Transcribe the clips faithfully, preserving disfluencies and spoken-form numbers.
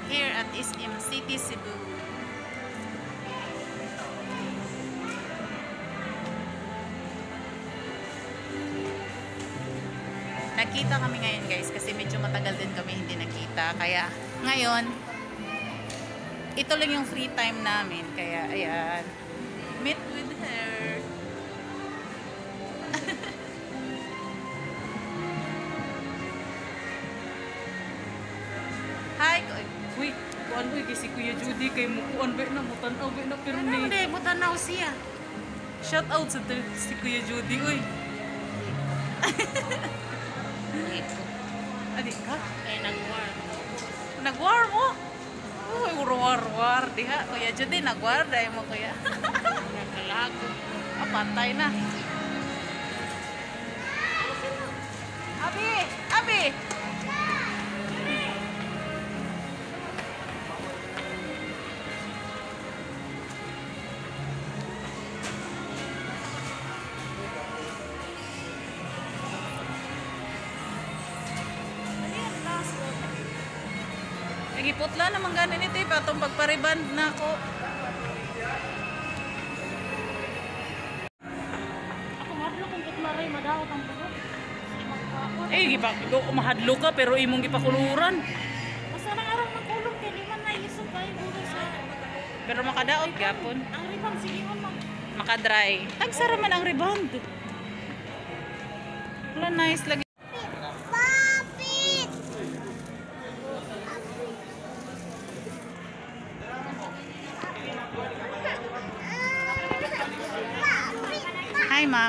here at S M City, Cebu. Nakita kami ngayon guys kasi medyo matagal din kami hindi nakita. Kaya ngayon, ito lang yung free time namin. Kaya ayan, meet with her. Hi! Uy, kuan uy si Kuya Judy kay mo kuan ba na mo tan-aw ba na pero Ano ni. hindi mo tanaw siya. Shout out sa si Kuya Judy uy. Adi ka? Ay, nag-war. Nagwar mo? Uy, war-war diha. Kuya Judy nagwar dai mo kuya. Nagkalago. Ah, patay na. Abi, Abi. Nagiputla naman ganin ito eh, patong pagpariband na ako. Ako madlo kung kitmaray, madawat ang buhok. Eh, gipa, mahadlo ka pero imong gipakuluran. Basta nang araw magkulong kay liman na ilisog kayo bulo sa... Pero makadaot gapon. Ang ribang siliwan lang. Makadry. Tagsara man ang rebound. Wala nice lagi. Hi, ma'am.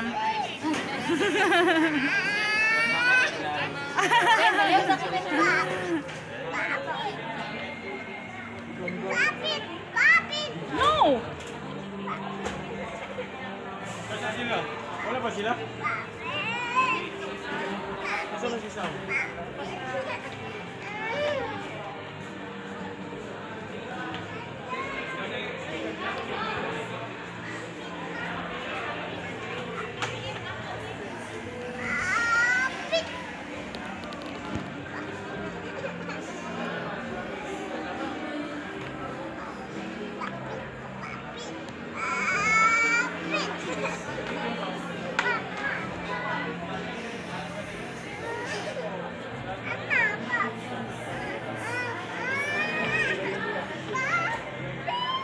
No. Wala pa sila? Nasaan na si Sam?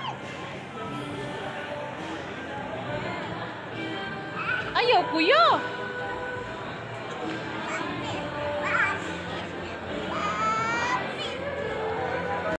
Ayaw, kuya.